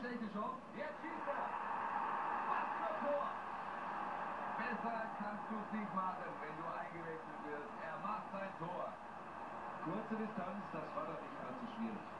schlechte Chance. Jetzt schießt er. Was für Tor. Besser kannst du es nicht machen, wenn du eingewechselt wirst. Er macht sein Tor. Kurze Distanz, das war doch nicht allzu schwierig.